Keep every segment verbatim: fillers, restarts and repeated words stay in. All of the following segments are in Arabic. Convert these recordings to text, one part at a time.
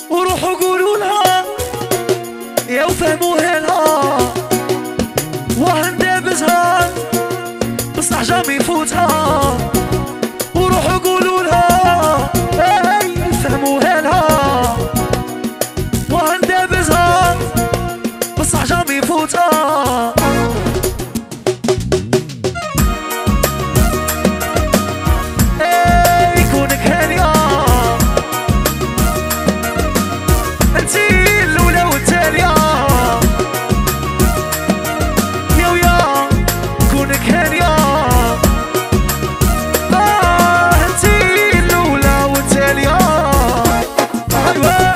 وروحوا قولوا لها يا وفهموها لها وهندابزها بصح جامي يفوتها. وروحوا قولوا لها اي فهموها لها وهندابزها بصح جامي يفوتها. اي كونك هانية انتي الاولى والتالية يا ويا كونك هانية اه انتي الاولى والتالية. ايوا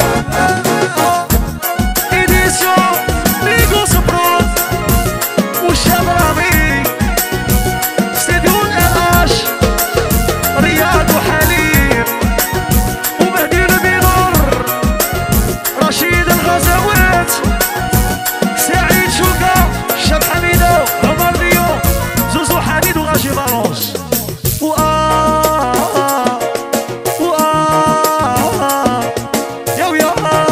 ايديسيون ليغو سبروت والشاب رامي استديو الأش رياض وحليم ومهدي المنور رشيد الغزوات سعيد شوكا شاب حميدو عمر ديو زوزو حديد وغاشي باروس وآه وآه يا ويا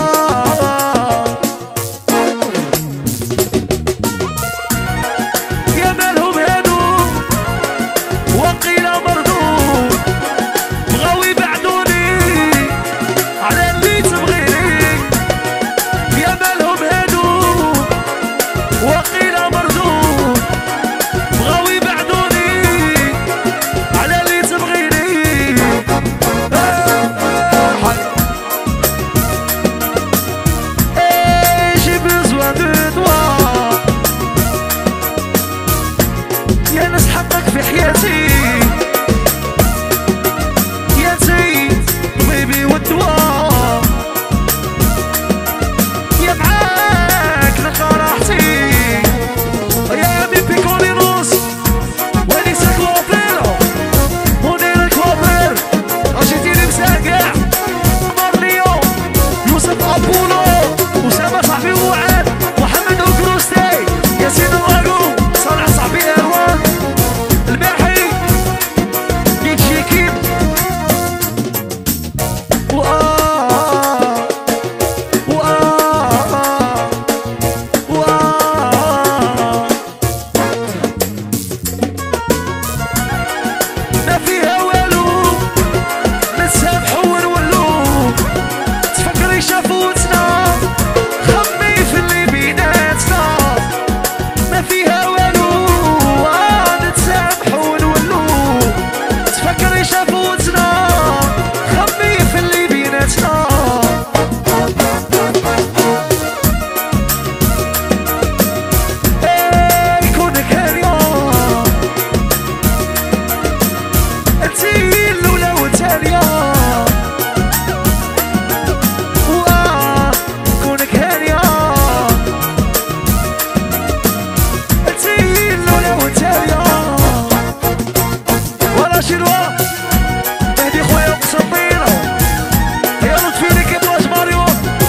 يا مالهم هادو وقيل مردود بغاو يبعدوني على اللي تبغيني. يا مالهم هادو وقيل مردود بغاو يبعدوني على اللي تبغيني. ايه جي بزوان دو توا يا ناس حقك في حياتي يا زيد طبيبي والدواء يا معاك نلقى راحتي يا مي بيكولي نص وليس كوافير ونير الكوافير رشيتيني مساقع عمر ليو يوسف ابولو اسامه صاحبي وعاد محمد اوكروستي ياسين الواقو صالح صاحبي اروان الباحي يجي كيم وآه وآه وآه ما فيها والو نتسامحو ونولو تفكري شافوتنا خمي في اللي بيناتنا. ما فيها والو آه نتسامحو ونولو تفكري شافوتنا خمي في اللي بيناتنا. اي كونك هانية انتي الاولى والتالية وآه كونك هانية انتي الاولى والتالية. ولا شنوا مهدي خويا مصطينا يا لطفي لك بواش ماريو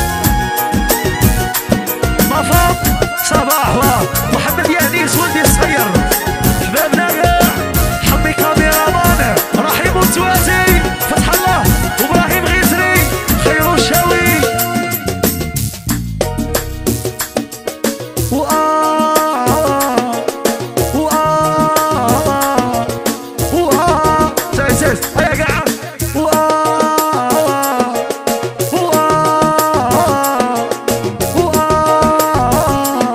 مفاق صباح الله محمد يانيس ولدي الصغير حبابنا كاع حمي كاميرا مان رحيم التوازي فتح الله وابراهيم غيزري خير الشاوي وآه وآه وآه سعيد هيا قاع وآه وآه وآه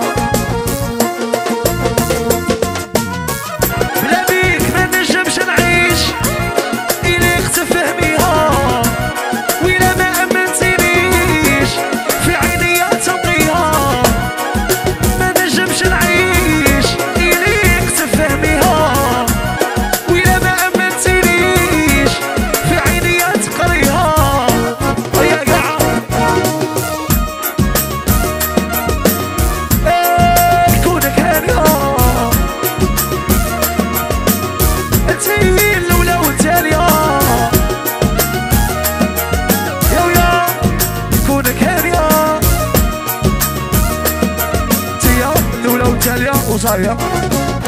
بلا بيك ما نجمش نعيش إليك تفهميها وإلا ما أمنتينيش في عينيا تبقيها. ما نجمش نعيش إليك تفهميها وإلا ما أمنتينيش في عينيا تقريها. هيا قاع ايه كونك هانية انتي الاولى والتالية يا ويا كونك هانية انتي الاولى والتالية وصايا